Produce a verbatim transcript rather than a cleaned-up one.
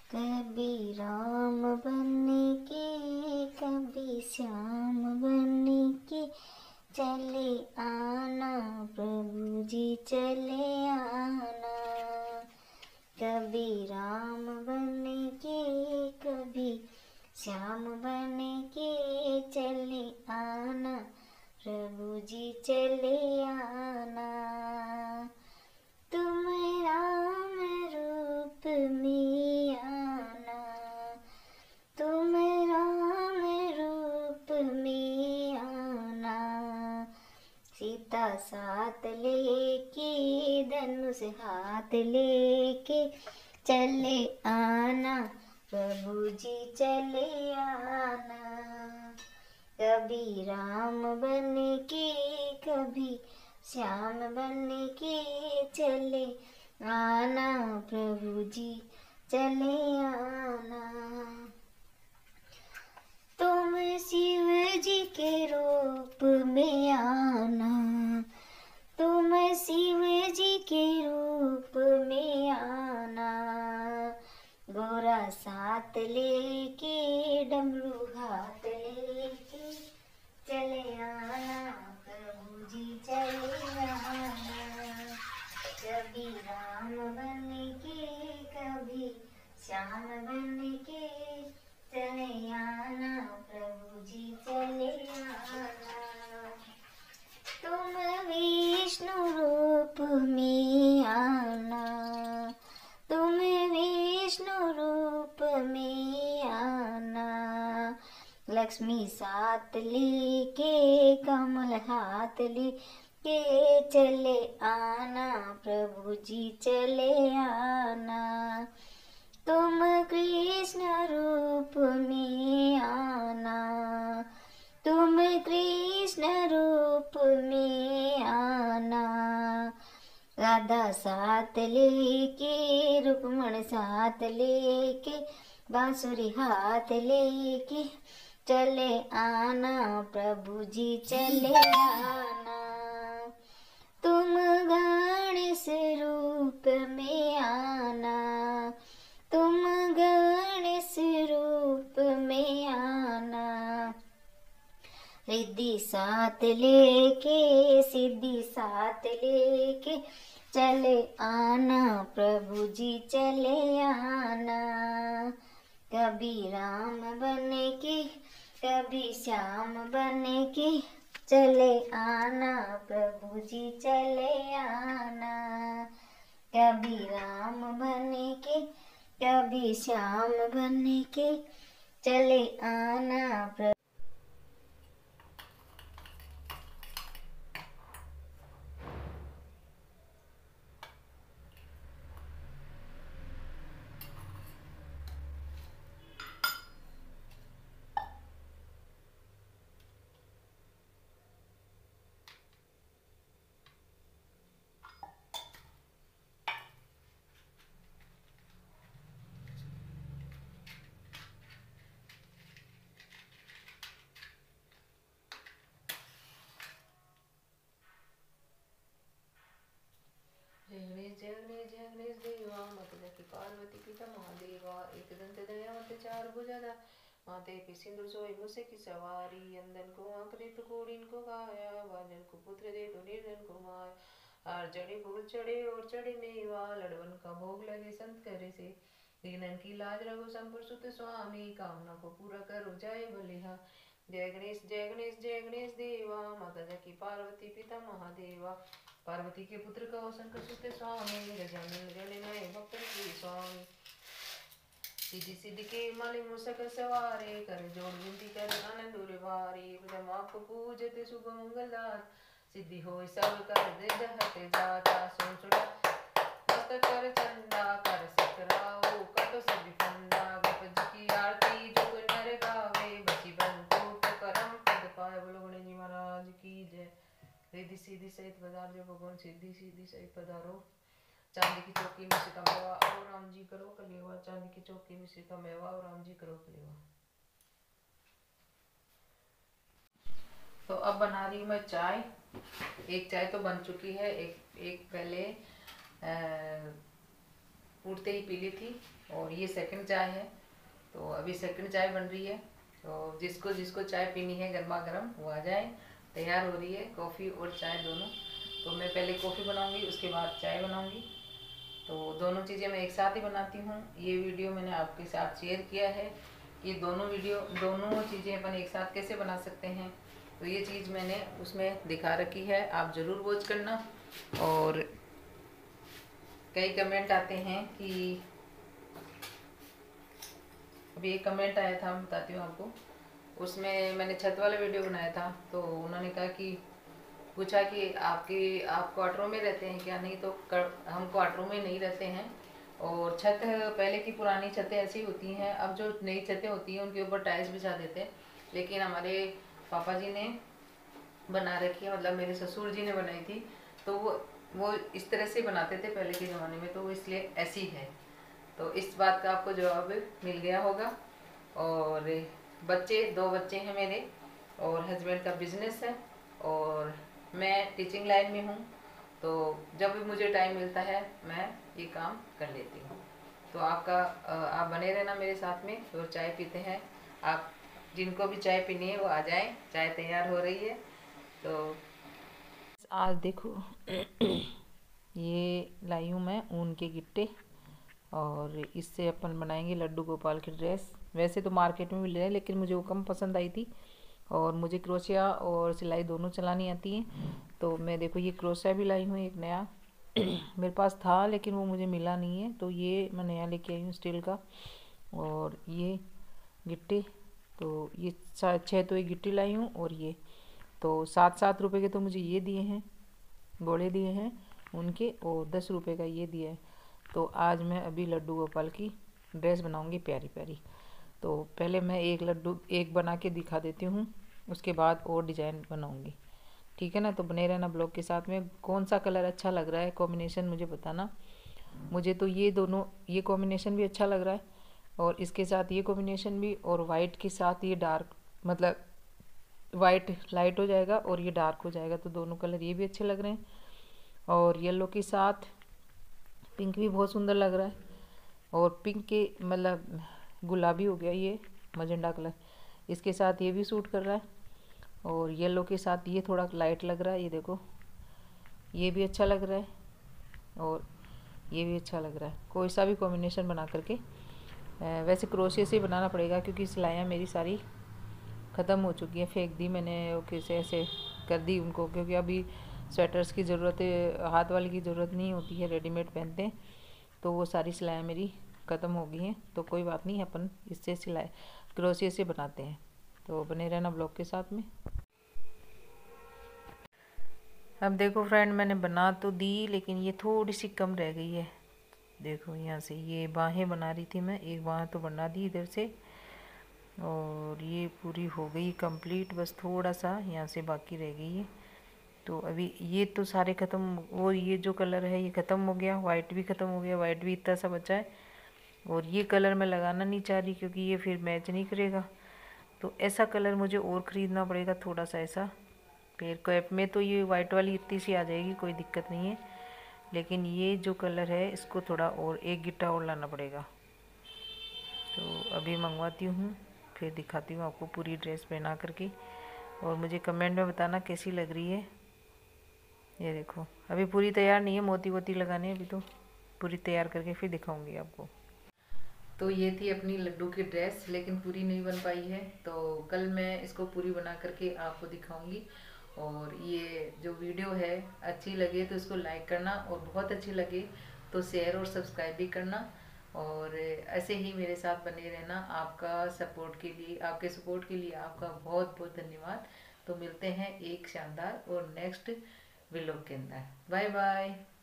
कभी राम बनने के कभी श्याम बनने के चले आना प्रभु जी चले आना। कभी राम बनने के कभी श्याम बनने के चले आना प्रभु जी चले आना। तुम राम रूप में आना, तुम राम रूप में आना। सीता साथ लेके धनुष हाथ लेके चले आना प्रभु जी चले आना। कभी राम बन के कभी श्याम बन के चले आना प्रभु जी चले आना। तुम शिव जी के रूप में आना, तुम शिव जी के रूप में आना। गोरा साथ लेके डमरू हाथ लेके चले आना प्रभु जी चले आना। कभी राम बन के कभी श्याम बन के चले आना प्रभु जी चले आना। तुम विष्णु रूप में आना, तुम विष्णु रूप में आना। लक्ष्मी साथ लेके कमल हाथ लेके चले आना प्रभु जी चले आना। तुम कृष्ण रूप में आना, तुम कृष्ण रूप में आना। राधा साथ लेके रुक्मण साथ लेके बांसुरी हाथ लेके चले आना प्रभु जी चले आना। तुम गणेश रूप में आना, तुम गणेश रूप में आना। रिद्धि साथ लेके सिद्धि साथ लेके चले आना प्रभु जी चले आना। कभी राम बन के कभी श्याम बन के चले आना प्रभु जी चले आना। कभी राम बन के कभी श्याम बन के चले आना प्रभु। जय गणेश जय गणेश देवा माता की पार्वती पिता महादेवा एक दंत दयावंत चार भुजादा माते पे सिंदूर सोई मुझसे की सवारी अंदन को आकृत कोड़ीन को गाया वाजन को पुत्र दे तो निर्धन को माय हार चढ़े भूल चढ़े और चढ़े मेवा लड़वन का भोग लगे संत करे से दीनन की लाज रघु संपुर सुत स्वामी कामना को पूरा करो जय बलिहा। जय गणेश जय गणेश जय गणेश देवा माता की पार्वती पिता महादेवा पार्वती के पुत्र कहो शंकर सुत स्वामी गजानन गणनाय भक्तन के स्वामी सिद्धि सिद्धि के माले मूसक सवारे कर जोड़ विनती कर आनंद उरे भारी ब्रह्म आपको पूजते शुभ मंगलदात सिद्धि होय सब कर दे हटे जाता सोन चुड़ा मस्त कर चंदा कर सकराओ कटो सभी फंदा गणपति की आरती जो नर गावे बची बंधु करम पद पाए बोलो गणेश जी महाराज की जय। रिद्धि सीधी सहित पधार जो भगवान सिद्धि सीधी सहित पधारो चांदी की चौकी में से मेवा और राम जी करो कलेवा चांदी की चौकी में से मेवा और राम जी करो कलेवा। तो अब बना रही हूँ मैं चाय। एक चाय तो बन चुकी है, एक एक पहले उठते ही पी ली थी। और ये सेकंड चाय है, तो अभी सेकंड चाय बन रही है। तो जिसको जिसको चाय पीनी है गर्मा गर्म वो आ जाए। तैयार हो रही है कॉफ़ी और चाय दोनों। तो मैं पहले कॉफ़ी बनाऊंगी, उसके बाद चाय बनाऊंगी। तो दोनों चीज़ें मैं एक साथ ही बनाती हूँ। ये वीडियो मैंने आपके साथ शेयर किया है कि दोनों वीडियो दोनों चीज़ें अपन एक साथ कैसे बना सकते हैं। तो ये चीज़ मैंने उसमें दिखा रखी है, आप ज़रूर वॉच करना। और कई कमेंट आते हैं कि अभी एक कमेंट आया था, मैं बताती हूँ आपको। उसमें मैंने छत वाला वीडियो बनाया था, तो उन्होंने कहा कि पूछा कि आपके आप क्वार्टरों में रहते हैं क्या? नहीं, तो कर, हम क्वार्टरों में नहीं रहते हैं। और छत पहले की पुरानी छतें ऐसी होती हैं, अब जो नई छतें होती हैं उनके ऊपर टाइल्स बिछा देते हैं। लेकिन हमारे पापा जी ने बना रखी है, मतलब मेरे ससुर जी ने बनाई थी। तो वो वो इस तरह से बनाते थे पहले के ज़माने में, तो वो इसलिए ऐसी है। तो इस बात का आपको जवाब मिल गया होगा। और बच्चे दो बच्चे हैं मेरे, और हस्बैंड का बिजनेस है, और मैं टीचिंग लाइन में हूँ। तो जब भी मुझे टाइम मिलता है मैं ये काम कर लेती हूँ। तो आपका आप बने रहना मेरे साथ में। तो चाय पीते हैं, आप जिनको भी चाय पीनी है वो आ जाएं, चाय तैयार हो रही है। तो आज देखो ये लाई हूँ मैं ऊन के गिट्टे, और इससे अपन बनाएंगे लड्डू गोपाल की ड्रेस। वैसे तो मार्केट में मिल रहे हैं, लेकिन मुझे वो कम पसंद आई थी। और मुझे क्रोशिया और सिलाई दोनों चलानी आती है। तो मैं देखो ये क्रोशिया भी लाई हूँ एक नया मेरे पास था, लेकिन वो मुझे मिला नहीं है, तो ये मैं नया लेके आई हूँ स्टील का। और ये गिट्टी, तो ये छः तो ये गिट्टी लाई हूँ। और ये तो सात सात रुपए के तो मुझे ये दिए हैं, गोले दिए हैं उनके, और दस रुपए का ये दिया है। तो आज मैं अभी लड्डू गोपाल की ड्रेस बनाऊंगी प्यारी प्यारी। तो पहले मैं एक लड्डू एक बना के दिखा देती हूँ, उसके बाद और डिजाइन बनाऊंगी, ठीक है ना। तो बने रहना ब्लॉग के साथ में। कौन सा कलर अच्छा लग रहा है कॉम्बिनेशन मुझे बताना। मुझे तो ये दोनों ये कॉम्बिनेशन भी अच्छा लग रहा है, और इसके साथ ये कॉम्बिनेशन भी, और वाइट के साथ ये डार्क, मतलब वाइट लाइट हो जाएगा और ये डार्क हो जाएगा, तो दोनों कलर ये भी अच्छे लग रहे हैं। और येलो के साथ पिंक भी बहुत सुंदर लग रहा है, और पिंक के मतलब गुलाबी हो गया ये मजेंडा कलर, इसके साथ ये भी सूट कर रहा है। और येलो के साथ ये थोड़ा लाइट लग रहा है, ये देखो ये भी अच्छा लग रहा है, और ये भी अच्छा लग रहा है। कोई सा भी कॉम्बिनेशन बना करके, वैसे क्रोशिया से बनाना पड़ेगा क्योंकि सिलाइयाँ मेरी सारी ख़त्म हो चुकी है, फेंक दी मैंने, वो कैसे ऐसे कर दी उनको, क्योंकि अभी स्वेटर्स की ज़रूरत है, हाथ वाली की ज़रूरत नहीं होती है, रेडीमेड पहनते हैं। तो वो सारी सिलाइयाँ मेरी ख़त्म हो गई हैं। तो कोई बात नहीं, अपन इससे सिलाई क्रोशिया से बनाते हैं। तो बने रहना ब्लॉग के साथ में। अब देखो फ्रेंड, मैंने बना तो दी, लेकिन ये थोड़ी सी कम रह गई है। देखो यहाँ से ये बाहें बना रही थी मैं, एक बाह तो बना दी इधर से, और ये पूरी हो गई कंप्लीट, बस थोड़ा सा यहाँ से बाकी रह गई है। तो अभी ये तो सारे ख़त्म, वो ये जो कलर है ये ख़त्म हो गया, वाइट भी ख़त्म हो गया, वाइट भी इतना सा बचा है। और ये कलर मैं लगाना नहीं चाह रही क्योंकि ये फिर मैच नहीं करेगा। तो ऐसा कलर मुझे और ख़रीदना पड़ेगा थोड़ा सा ऐसा। पेड़ कैप में तो ये वाइट वाली इतनी सी आ जाएगी, कोई दिक्कत नहीं है, लेकिन ये जो कलर है इसको थोड़ा और एक गिट्टा और लाना पड़ेगा। तो अभी मंगवाती हूँ, फिर दिखाती हूँ आपको पूरी ड्रेस पहना करके, और मुझे कमेंट में बताना कैसी लग रही है। ये देखो अभी पूरी तैयार नहीं है, मोती वोती लगाने, अभी तो पूरी तैयार करके फिर दिखाऊंगी आपको। तो ये थी अपनी लड्डू की ड्रेस, लेकिन पूरी नहीं बन पाई है, तो कल मैं इसको पूरी बना करके आपको दिखाऊंगी। और ये जो वीडियो है अच्छी लगे तो इसको लाइक करना, और बहुत अच्छी लगे तो शेयर और सब्सक्राइब भी करना। और ऐसे ही मेरे साथ बने रहना। आपका सपोर्ट के लिए आपके सपोर्ट के लिए आपका बहुत बहुत धन्यवाद। तो मिलते हैं एक शानदार और नेक्स्ट व्लॉग के अंदर। Bye bye.